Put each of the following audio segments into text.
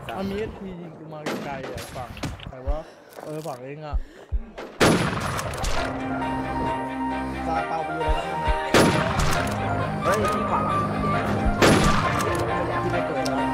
มันมีทียิงกูมาไกลอ่ะฝั่งใครว่าฝั่งเองอ่ะซาเปาไปอยู่อะไรกันเฮ้ยที่ขวาที่ไม่เกิดแล้ว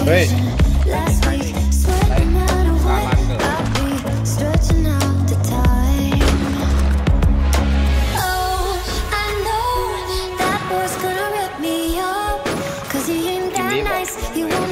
เฮ้ย Last week, sweat no matter what, I'll be stretching out the time. Oh, I know that boy's gonna rip me up, 'cause he ain't that nice. He won't